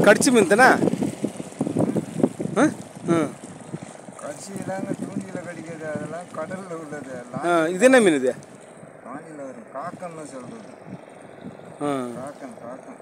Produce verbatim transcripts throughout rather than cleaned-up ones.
கடிச்சு மீன் தானே? கடிச்சிலாங்க தூண்டில கடிக்கிறது அதெல்லாம் கடலில் உள்ளது. இது என்ன மீன் இது? காணியில் வரும் காக்கன்னு சொல்கிறது. காக்கன் காக்கன்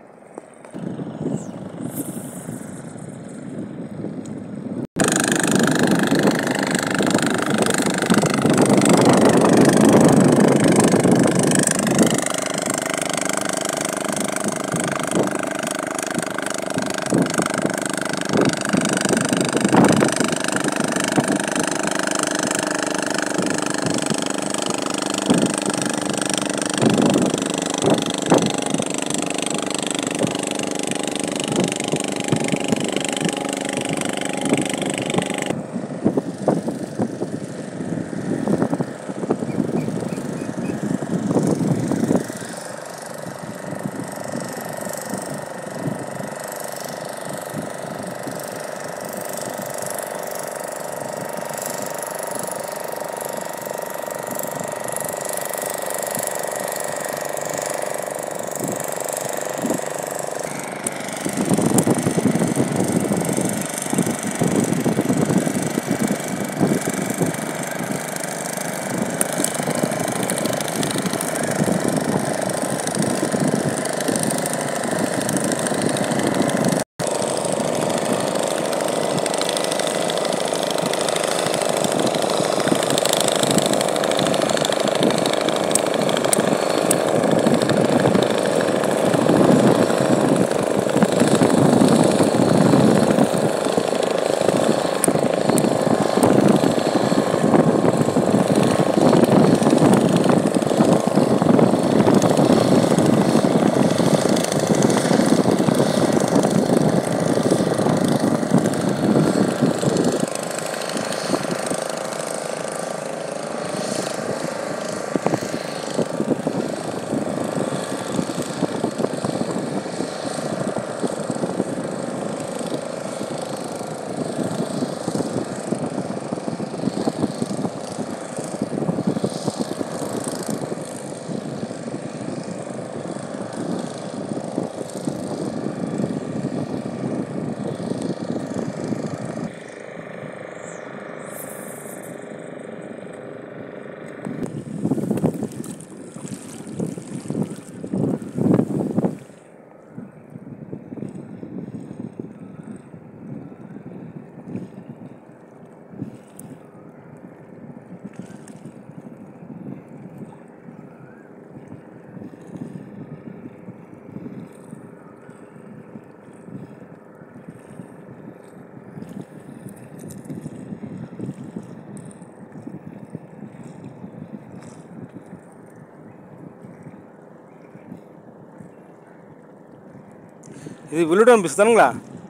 இது விழுடன் பிஸ் தானுங்களா?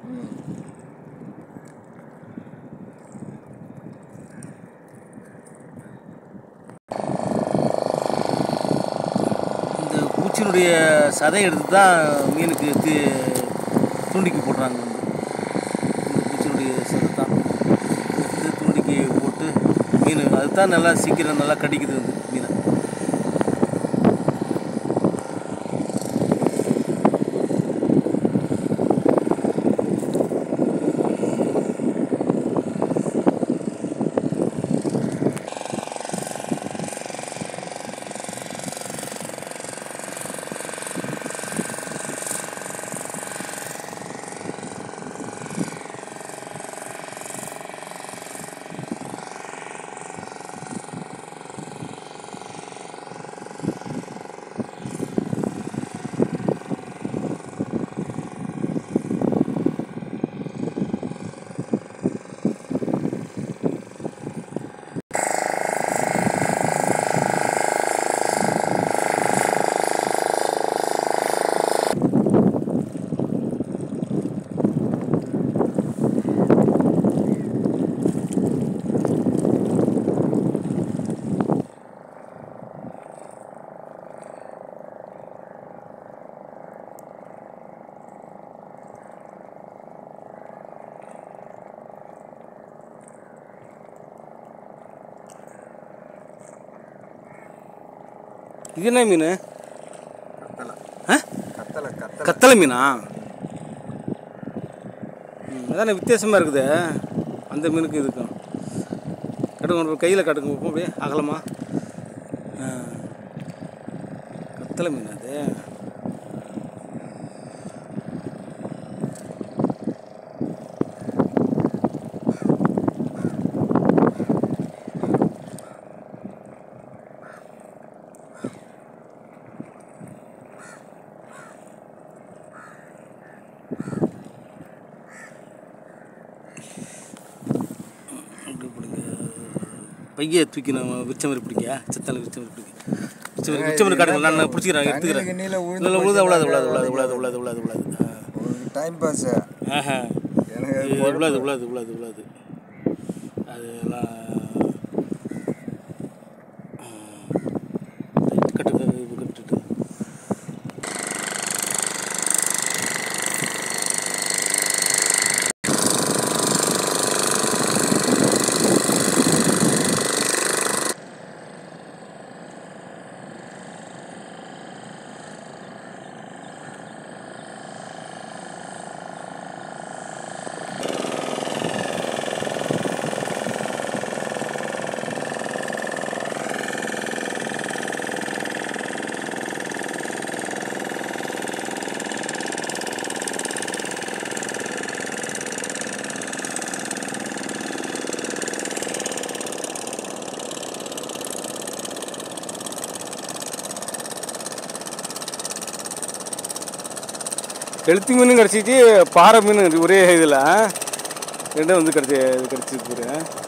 இந்த பூச்சியினுடைய சதை எடுத்து தான் மீனுக்கு தீ தூண்டிக்கு போடுறாங்க. வந்து இந்த பூச்சியினுடைய சதை தான் எடுத்து தூண்டிக்கு போட்டு மீன் அதுதான் நல்லா சீக்கிரம் நல்லா கடிக்குது வந்து மீனை. இது என்ன மீன்? கத்தலை. ஆ? கத்தலை கத்தலை கத்தலை மீனா? அதானே வித்தியாசமாக இருக்குது அந்த மீனுக்கு இதுக்கும். கட்டுங்க கையில் கட்டுங்க அப்படியே அகலமா. கத்தலை மீன் அது. பைய தூக்கி நம்ம விச்ச மாதிரி பிடிக்க சித்தலை விச்ச மாதிரி பிடிக்க விச்ச மாதிரி விச்ச மாதிரி காட்டுங்க. நான் பிடிச்சிக்கிறேன் எடுத்துக்கிறேன். இல்லை உழுத உழாது உழாது உழாது உழாது உழாது உழாது உழாது டைம் பாஸ். ஆஹா உழாது உழாது உழாது உழாது அதெல்லாம் கட்டு கட்டுட்டு கெளுத்தி மீனும் கிடச்சிச்சு, பாறை மீன் ஒரே இதில் ரெண்டும் வந்து கிடச்சி கிடச்சிருக்கு.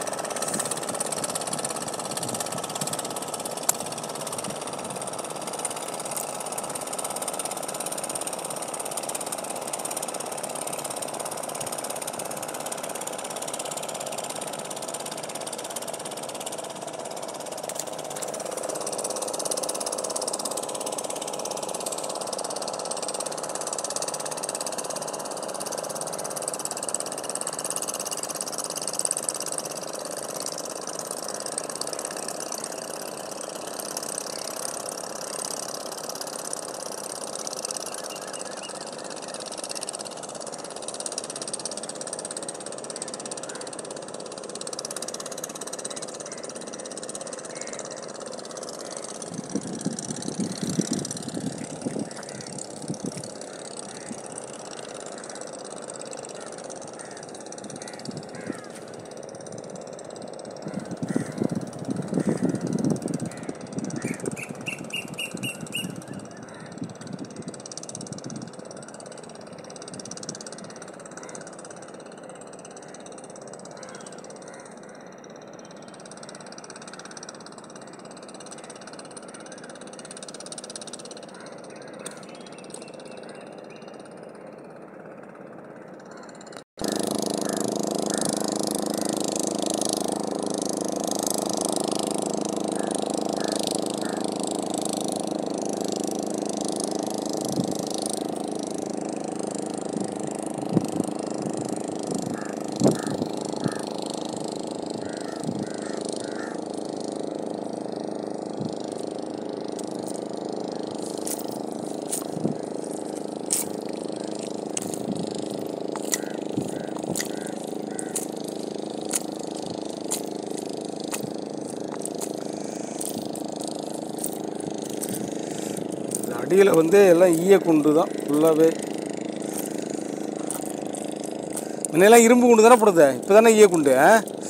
அடியில் வந்து எல்லாம் ஈய குண்டு தான் ஃபுல்லாகவே. முன்னெல்லாம் இரும்பு குண்டு தானே போடுது, இப்போ தானே ஈய குண்டு.